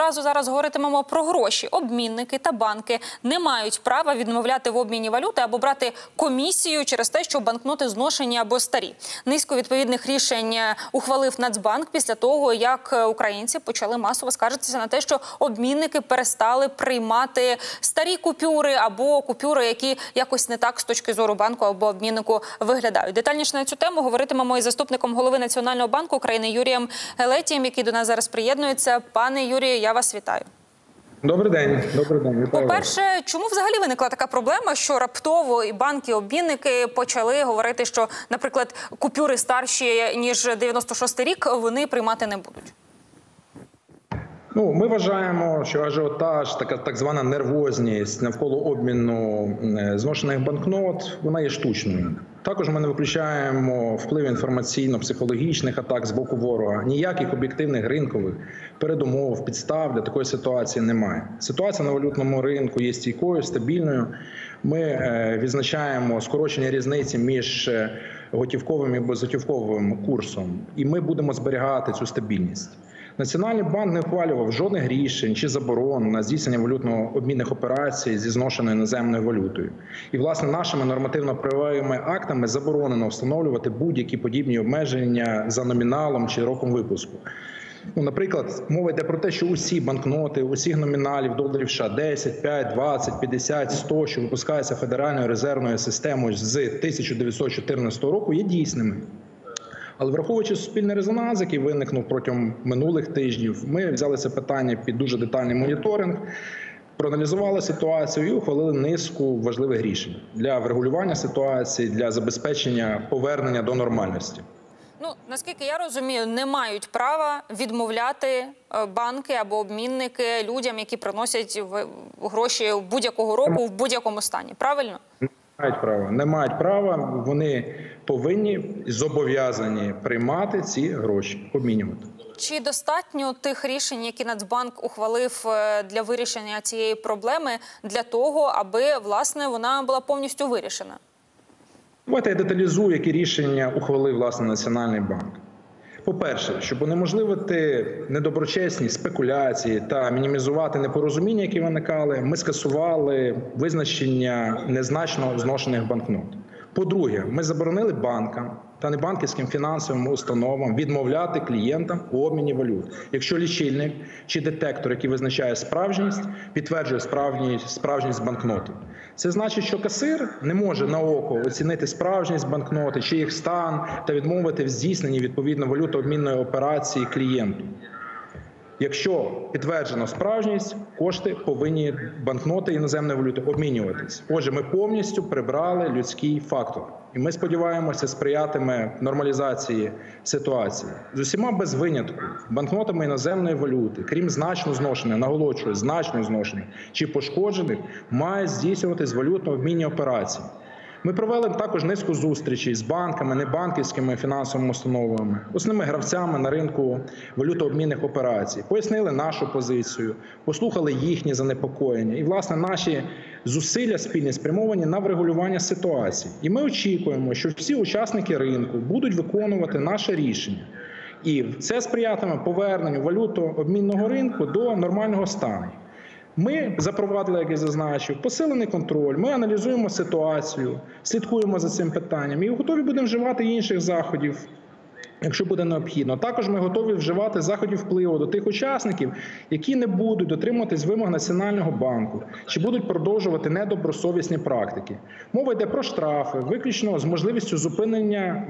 Зараз говоритимемо про гроші. Обмінники та банки не мають права відмовляти в обміні валюти або брати комісію через те, що банкноти зношені або старі. Низку відповідних рішень ухвалив Нацбанк після того, як українці почали масово скаржитися на те, що обмінники перестали приймати старі купюри або купюри, які якось не так з точки зору банку або обміннику виглядають. Детальніше на цю тему говоритимемо із заступником голови Національного банку України Юрієм Гелетієм, який до нас зараз приєднується. Пане Юрію, я вас вітаю. Добрий день. Добрий день. По-перше, чому взагалі виникла така проблема, що раптово і банки, і обмінники почали говорити, що, наприклад, купюри старші, ніж 96-й рік, вони приймати не будуть? Ми вважаємо, що ажіотаж, так звана нервозність навколо обміну зношених банкнот, вона є штучною. Також ми не виключаємо вплив інформаційно-психологічних атак з боку ворога. Ніяких об'єктивних ринкових передумов, підстав для такої ситуації немає. Ситуація на валютному ринку є стійкою, стабільною. Ми відзначаємо скорочення різниці між готівковим і безготівковим курсом. І ми будемо зберігати цю стабільність. Національний банк не ухвалював жодних рішень чи заборон на здійснення валютно-обмінних операцій зі зношеною іноземною валютою. І, власне, нашими нормативно-правовими актами заборонено встановлювати будь-які подібні обмеження за номіналом чи роком випуску. Наприклад, мова йде про те, що усі банкноти, усіх номіналів доларів США 10, 5, 20, 50, 100, що випускаються Федеральною резервною системою з 1914 року, є дійсними. Але враховуючи суспільний резонанс, який виникнув протягом минулих тижнів, ми взяли це питання під дуже детальний моніторинг, проаналізували ситуацію і ухвалили низку важливих рішень для врегулювання ситуації, для забезпечення повернення до нормальності. Наскільки я розумію, не мають права відмовляти банки або обмінники людям, які приносять гроші будь-якого року в будь-якому стані. Правильно? Не мають права, вони повинні, зобов'язані приймати ці гроші, обмінювати. Чи достатньо тих рішень, які Нацбанк ухвалив для вирішення цієї проблеми, для того, аби, власне, вона була повністю вирішена? Давайте я деталізую, які рішення ухвалив, власне, Національний банк. По-перше, щоб унеможливити недоброчесні спекуляції та мінімізувати непорозуміння, які виникали, ми скасували визначення незначно зношених банкнот. По-друге, ми заборонили банкам та небанківським фінансовим установам відмовляти клієнтам у обміні валют, якщо лічильник чи детектор, який визначає справжність, підтверджує справжність банкноти. Це значить, що касир не може на око оцінити справжність банкноти чи їх стан та відмовити в здійсненні відповідно валютообмінної операції клієнту. Якщо підтверджено справжність, кошти повинні, банкноти іноземної валюти, обмінюватись. Отже, ми повністю прибрали людський фактор. І ми сподіваємося, сприятиме нормалізації ситуації. З усіма без винятку банкнотами іноземної валюти, крім значно зношених, наголошую, значно зношених чи пошкоджених, мають здійснюватись валютно-обмінні операції. Ми провели також низку зустрічей з банками, небанківськими фінансовими установами, основними гравцями на ринку валютообмінних операцій. Пояснили нашу позицію, послухали їхні занепокоєння. І, власне, наші зусилля спільні спрямовані на врегулювання ситуації. І ми очікуємо, що всі учасники ринку будуть виконувати наше рішення. І це сприятиме поверненню валютообмінного ринку до нормального стану. Ми запровадили, як я зазначив, посилений контроль, ми аналізуємо ситуацію, слідкуємо за цим питанням і готові будемо вживати інших заходів, якщо буде необхідно. Також ми готові вживати заходів впливу до тих учасників, які не будуть дотримуватись вимог Національного банку, чи будуть продовжувати недобросовісні практики. Мова йде про штрафи, виключно з можливістю зупинення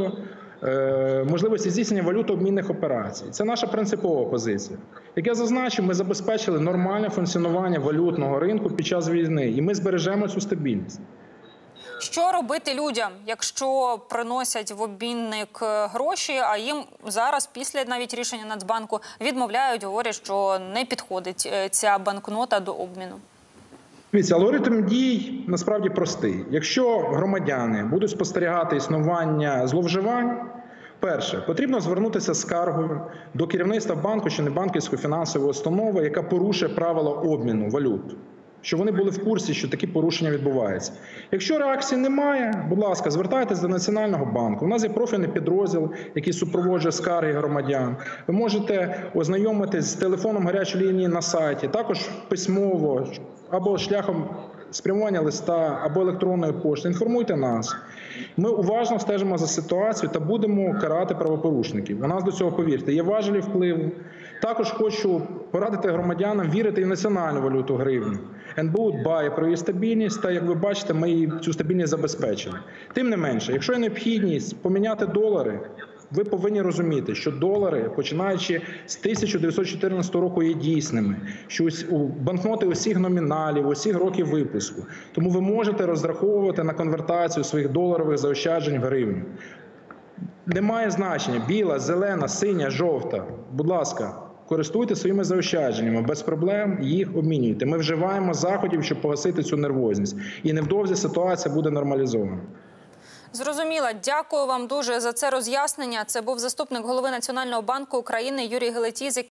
можливості здійснення валютообмінних операцій. Це наша принципова позиція. Як я зазначив, ми забезпечили нормальне функціонування валютного ринку під час війни, і ми збережемо цю стабільність. Що робити людям, якщо приносять в обмінник гроші, а їм зараз, після навіть рішення Нацбанку, відмовляють, говорять, що не підходить ця банкнота до обміну? Дивіться, алгоритм дій насправді простий. Якщо громадяни будуть спостерігати існування зловживань, перше, потрібно звернутися з скаргою до керівництва банку чи небанківської фінансової установи, яка порушує правила обміну валют. щоб вони були в курсі, що такі порушення відбуваються. Якщо реакції немає, будь ласка, звертайтесь до Національного банку. У нас є профільний підрозділ, який супроводжує скарги громадян. Ви можете ознайомитись з телефоном гарячої лінії на сайті, також письмово або шляхом спрямування листа або електронної пошти. Інформуйте нас. Ми уважно стежимо за ситуацією та будемо карати правопорушників. У нас до цього, повірте, є важелі впливу. Також хочу порадити громадянам вірити і в національну валюту гривню. НБУ дбає про її стабільність, та, як ви бачите, ми її цю стабільність забезпечили. Тим не менше, якщо є необхідність поміняти долари, ви повинні розуміти, що долари, починаючи з 1914 року, є дійсними, що банкноти усіх номіналів, усіх років випуску. Тому ви можете розраховувати на конвертацію своїх доларових заощаджень в гривню. Немає значення – біла, зелена, синя, жовта. Будь ласка, користуйтесь своїми заощадженнями, без проблем їх обмінюйте. Ми вживаємо заходів, щоб погасити цю нервозність. І невдовзі ситуація буде нормалізована. Зрозуміло. Дякую вам дуже за це роз'яснення. Це був заступник голови Національного банку України Юрій Гелетізик.